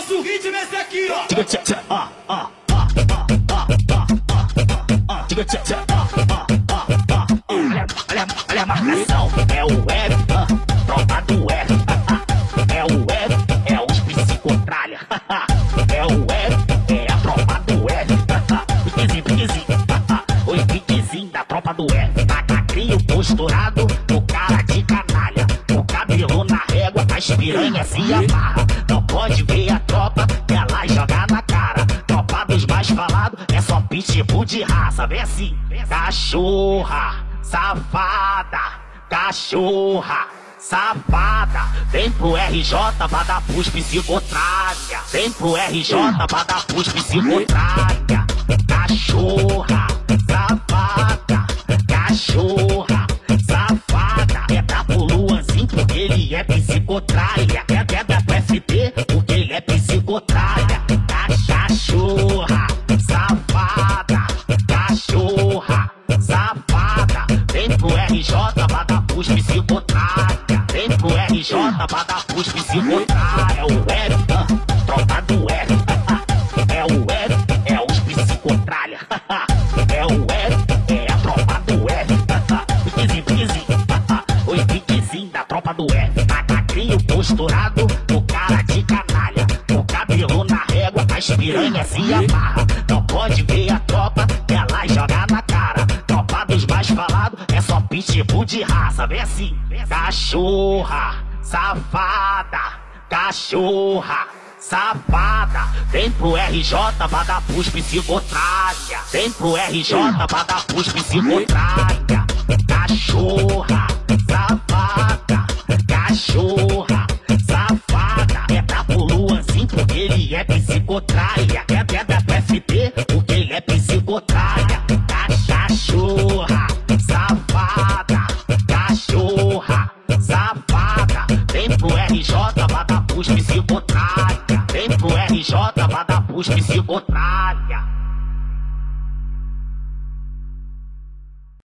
nosso ritmo é esse aqui, ó. Olha a marcação, é o F, tropa do F. É o F, é os psicotralha. É o F, é a tropa do F. Piquezinho, oi, piquezinho da tropa do F. Macacrinho posturado, o cara de canalha. O cabelo na régua, as piranhas se amarra. Não pode ver a tropa, ela joga na cara. Tropa dos mais falados, é só pitbull de raça. Vem assim, cachorra, safada, cachorra, safada. Vem pro RJ pra dar pros psicotralha. Vem pro RJ pra dar pros psicotralha. Cachorra, safada, cachorra, safada. É da pro Luanzinho porque ele é psicotralha. É da pro FP porque ele é psicotralha. Cachorra, safada, cachorra, safada. Vem pro RJ pra dar pros psicotralha. Vem pro RJ pra dar pros psicotralha. É o F, tropa do F. É o F, é os psicotralha. É o F, é a tropa do F. Piquezinho, oi, piquezinho da tropa do F. Macacrinho posturado, o cara de canalha. O cabelo na régua, as piranhas se amarra. Não pode ver a tropa, ela joga na cara. Tropa dos mais falados, é só pitbull de raça. Vem assim, cachorra, safada, cachorra, safada. Vem pro RJ pra dar pros psicotralha. Vem pro RJ pra dar pros psicotralha. Cachorra, safada, cachorra, safada. É da pro Luanzinho porque ele é psicotralha. É da pro FP porque ele é psicotralha. Cachorra, safada, cachorra, safada. Vem pro RJ pra dar pros psicotralha. Vem pro RJ pra dar pros psicotralha.